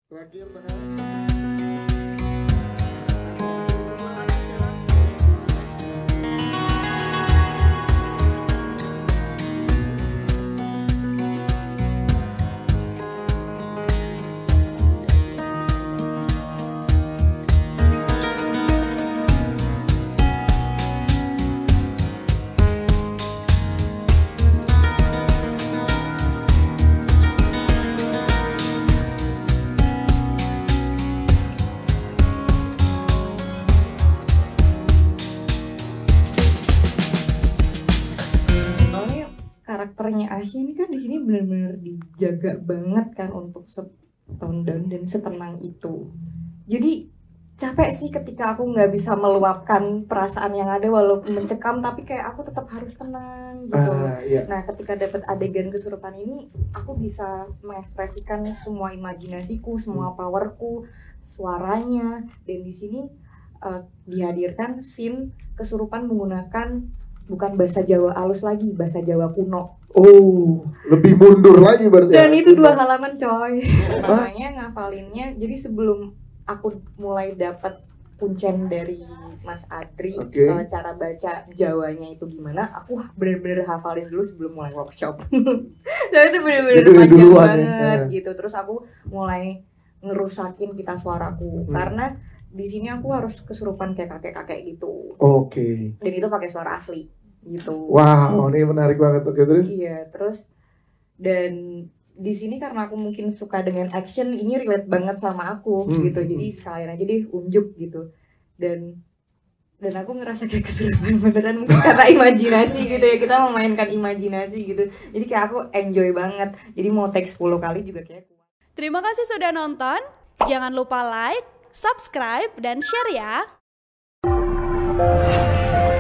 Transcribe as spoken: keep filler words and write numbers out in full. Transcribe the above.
Terakhir tengah. Karakternya Asya ini kan di sini benar-benar dijaga banget kan untuk setone down dan setenang itu. Jadi capek sih ketika aku nggak bisa meluapkan perasaan yang ada walaupun mencekam, tapi kayak aku tetap harus tenang gitu. Ah, iya. Nah ketika dapat adegan kesurupan ini, aku bisa mengekspresikan semua imajinasiku, semua powerku, suaranya, dan di sini uh, dihadirkan scene kesurupan menggunakan bukan bahasa Jawa halus lagi, bahasa Jawa kuno. Oh, lebih mundur lagi berarti. Dan ya? itu dua halaman coy. Makanya ngafalinnya, jadi sebelum aku mulai dapat kuncen dari Mas Adri, okay. uh, cara baca Jawanya itu gimana, aku bener-bener hafalin dulu sebelum mulai workshop. Dan itu bener-bener panjang banget ya. Gitu. Terus aku mulai ngerusakin pita suaraku, hmm. karena di sini aku harus kesurupan kayak kakek-kakek gitu. Oke. Okay. Dan itu pakai suara asli gitu. Wow, ini menarik banget. Oke, terus? Iya, terus dan di sini karena aku mungkin suka dengan action, ini relate banget sama aku hmm. gitu. Jadi sekalian aja deh unjuk gitu. Dan dan aku ngerasa kayak kesurupan beneran, mungkin karena imajinasi gitu ya. Kita memainkan imajinasi gitu. Jadi kayak aku enjoy banget. Jadi mau take sepuluh kali juga kayak kuat. Terima kasih sudah nonton. Jangan lupa like, subscribe, dan share ya.